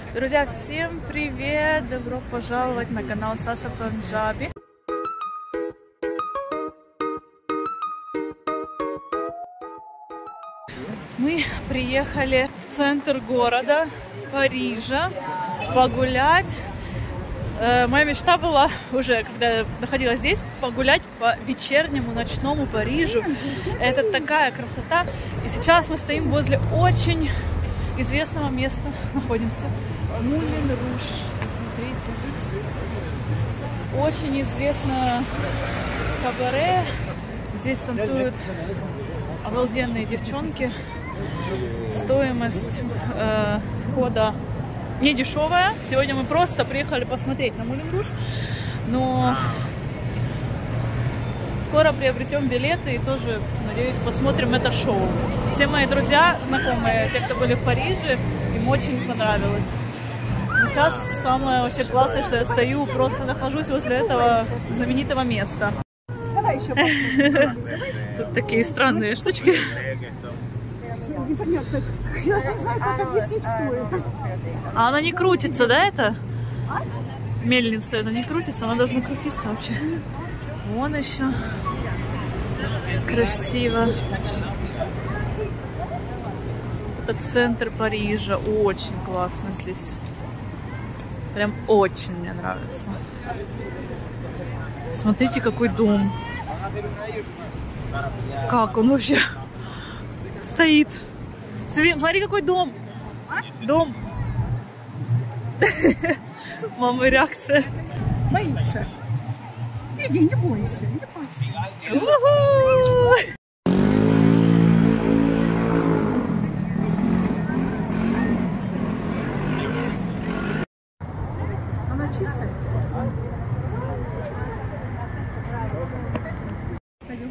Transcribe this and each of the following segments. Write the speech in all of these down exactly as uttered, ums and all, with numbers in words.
Друзья, всем привет! Добро пожаловать на канал Саша Панджаби. Мы приехали в центр города Парижа погулять. Моя мечта была уже, когда я находилась здесь, погулять по вечернему ночному Парижу. Это такая красота. И сейчас мы стоим возле очень известного места. Находимся. Мулен Руж. Посмотрите. Очень известное кабаре. Здесь танцуют обалденные девчонки. Стоимость э, входа не дешевая. Сегодня мы просто приехали посмотреть на Мулен Руж, но скоро приобретем билеты и тоже, надеюсь, посмотрим это шоу. Все мои друзья, знакомые, те, кто были в Париже, им очень понравилось. Но сейчас самое вообще классное, что я стою, просто нахожусь возле этого знаменитого места. Давай еще. Тут такие странные штучки. Непонятно. Я даже не знаю, как объяснить, кто это. А она не крутится, да, это? Мельница, это не крутится, она должна крутиться вообще. Вон еще. Красиво. Это центр Парижа. Очень классно здесь. Прям очень мне нравится. Смотрите, какой дом. Как он вообще стоит. Смотри, какой дом. Дом. Мама, реакция. Боится. Иди, не бойся, не бойся. Она чистая? Пойдем.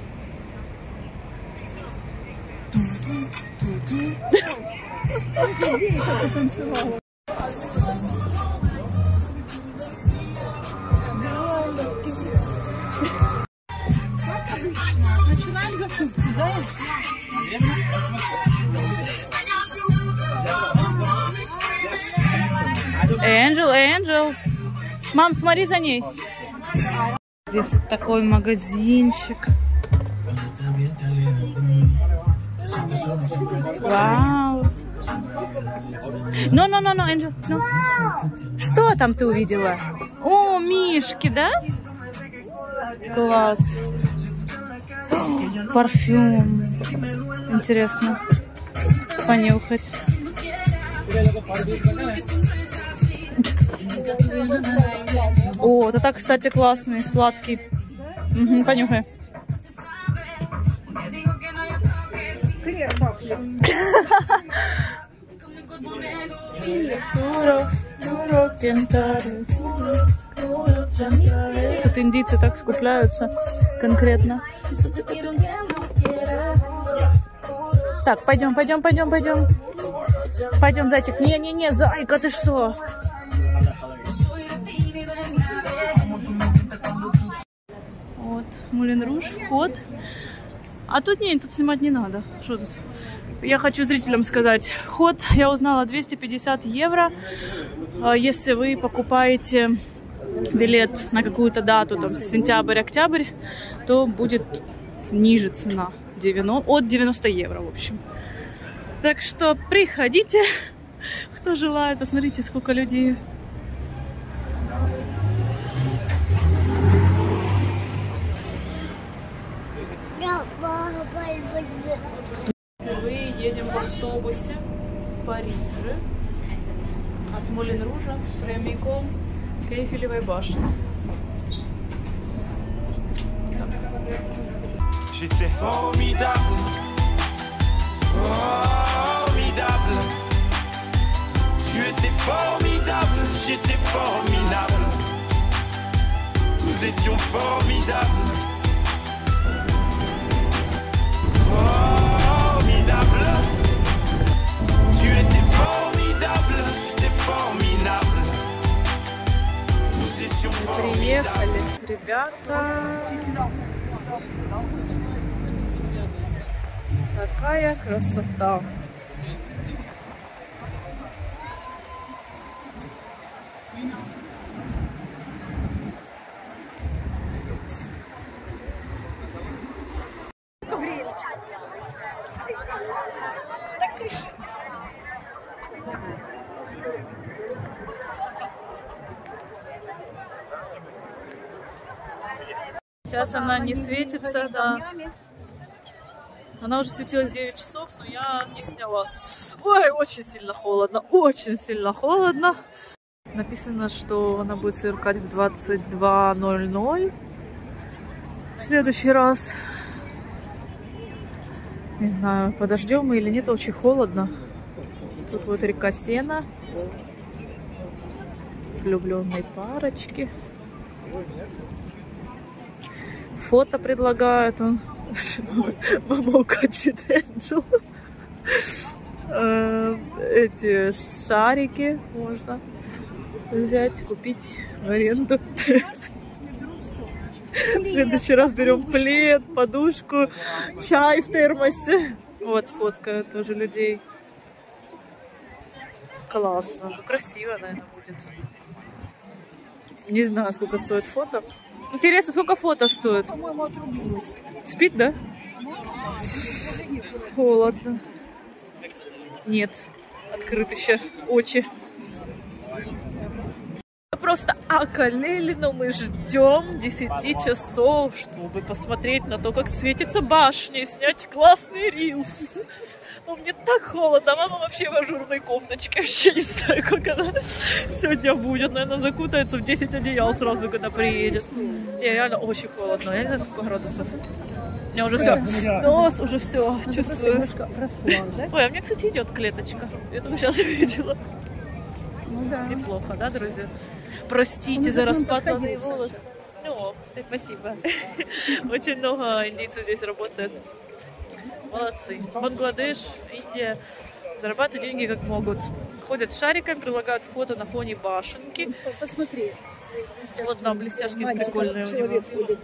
Эй, как ты танцевала. Начинаем гашиться, да? Энджел, Энджел. Мам, смотри за ней. Здесь такой магазинчик. Вау. Ну, ну, ну, ну, Энджел. Ну. Что там ты увидела? О, мишки, да? Класс. О, парфюм. Интересно понюхать. О, это так, кстати, классный, сладкий. Угу, понюхай. Тут индийцы так скупляются конкретно. Так, пойдем, пойдем, пойдем, пойдем. Пойдем, зайчик. Не-не-не, зайка, ты что? Вот, Мулен Руж, вход. А тут нет, тут снимать не надо. Что тут? Я хочу зрителям сказать, вход, я узнала, двести пятьдесят евро. Если вы покупаете билет на какую-то дату, там, сентябрь-октябрь, то будет ниже цена, девяносто, от девяноста евро, в общем. Так что приходите, кто желает, посмотрите, сколько людей. Мы едем в автобусе в Париже от Мулен Ружа прямиком к Эйфелевой башне. J'étais formidable, formidable. Tu étais formidable, j'étais formidable. Nous étions formidables. Formidable. Tu étais formidable, j'étais formidable. Nous étions formidables. Приехали, ребята. Какая красота! Сейчас она не светится, да. Она уже светилась девять часов, но я не сняла. Ой, очень сильно холодно, очень сильно холодно. Написано, что она будет сверкать в двадцать два ноль ноль. В следующий раз. Не знаю, подождем мы или нет, очень холодно. Тут вот река Сена. Влюбленные парочки. Фото предлагают. Он Мама качает Энджел. Эти шарики можно взять, купить в аренду. В следующий раз берем плед, подушку, чай в термосе. Вот фотка тоже людей. Классно. Красиво, наверное, будет. Не знаю, сколько стоит фото. Интересно, сколько фото стоит? По-моему, отрубилась. Спит, да? Холодно. Нет. Открыты еще очи. Просто околели, но мы ждем десяти часов, чтобы посмотреть на то, как светится башня и снять классный рилс. Но мне так холодно, мама вообще в ажурной кофточке, вообще не знаю, как она сегодня будет. Наверное, закутается в десять одеял сразу, когда приедет. Не, реально очень холодно, я не знаю, сколько градусов. У меня уже все, нос уже все чувствую. Ой, а мне, кстати, идет клеточка. Я только сейчас увидела. Ну да. Неплохо, да, друзья? Простите за распатанные волосы. Ну, спасибо. Очень много индийцев здесь работает. Молодцы. Бангладеш, Индия зарабатывают деньги как могут. Ходят шариками, предлагают фото на фоне башенки. Посмотри. Вот там блестяшки прикольные у него. Ходит.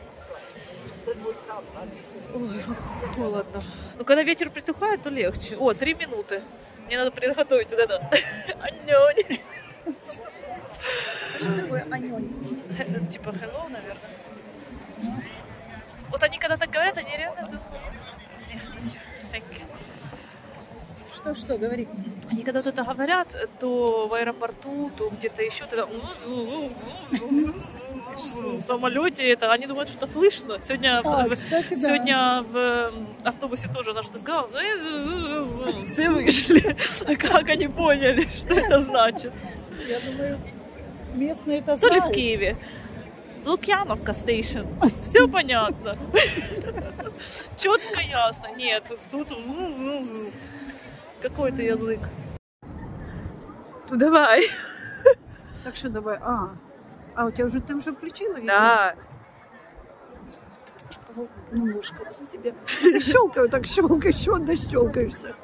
Ой, холодно. Ну, когда ветер притухает, то легче. О, три минуты. Мне надо приготовить вот это. Анёнь. Что такое анёнь? Типа hello, наверное. Вот они когда так говорят, они реально... Что, что, говори. Они когда вот это говорят, то в аэропорту, то где-то еще, тогда в самолете, это, они думают, что слышно. Сегодня, а, в, кстати, сегодня да. в автобусе тоже она что-то сказала, все вышли. Как они поняли, что это значит? Я думаю, местные это То ли знают. в Киеве. Лукьяновка стейшн. Все понятно. Четко ясно. Нет, тут какой-то язык. Ну давай. Так что давай. А, а у тебя уже ты уже включила видео? Да. Немножко за тебя. Ты щелкаю, так щелкаешь, еще дощелкаешься.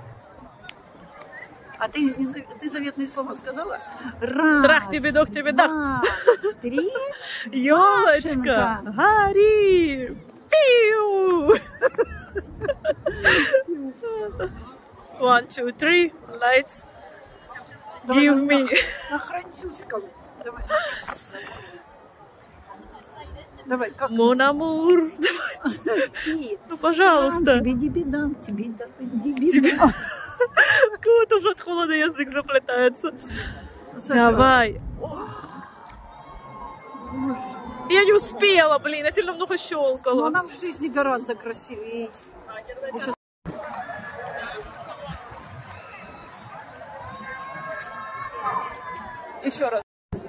А ты, ты заветные слова сказала? Раз, Трах тебе, дох тебе, дах. два, три. Ёлочка, гори. Пиу. One, two, three. Lights. Давай Give на, me. На французском. Давай. Давай, как? Mon amour. Давай. И Ну, пожалуйста. тебе дибидам, тебе дибидам. Кого-то уже от холода язык заплетается. Давай. Я не успела, блин, я сильно много Но щелкала. она в жизни гораздо красивее. Сейчас... Еще раз.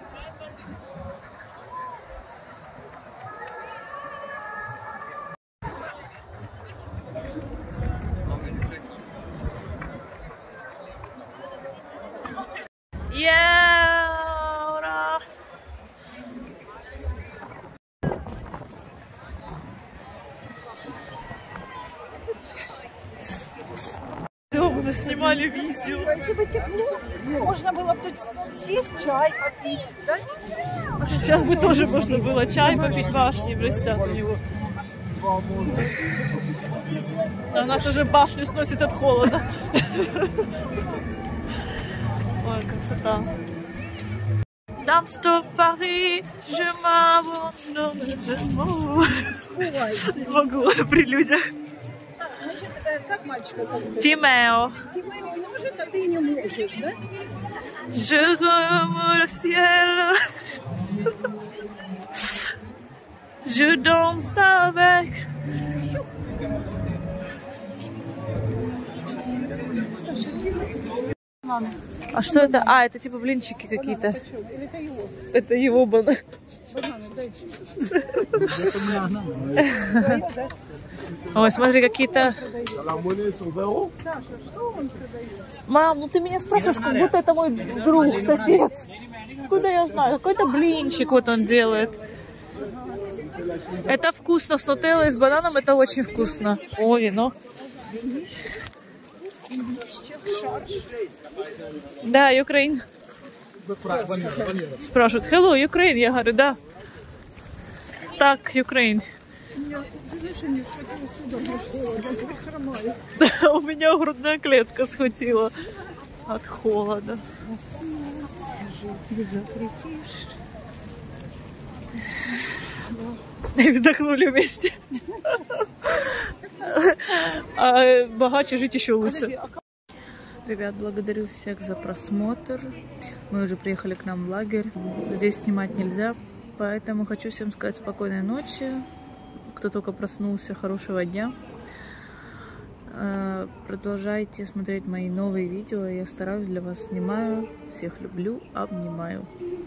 Yeah, ура! Все, мы снимали видео. Если бы тепло, можно было бы сесть, чай попить. Да? Сейчас бы тоже можно было чай попить, башни блестят у него. А у нас уже башню сносит от холода. Ой, красота. Dans ce Paris, je m'abandonne, je m'en... Не могу при людях. Мы еще Это как мальчика зовут? Тимео. Тимео может, а ты не можешь, да? Je remonte le ciel. Je danse avec. А что это? А, это типа блинчики какие-то. Это его банан. Ой, смотри, какие-то... Мам, ну ты меня спрашиваешь, как будто это мой друг, сосед. Куда я знаю? Какой-то блинчик вот он делает. Это вкусно. С нутеллой и с бананом это очень вкусно. О, вино. Да, Украина. Спрашивают, hello, Ukraine. Я говорю, да. Так, Украина. У меня грудная клетка схватила от холода. И вздохнули вместе. А богаче жить еще лучше. Ребят, благодарю всех за просмотр. Мы уже приехали к нам в лагерь. Здесь снимать нельзя, поэтому хочу всем сказать спокойной ночи. Кто только проснулся, хорошего дня. Продолжайте смотреть мои новые видео. Я стараюсь для вас, снимаю. Всех люблю, обнимаю.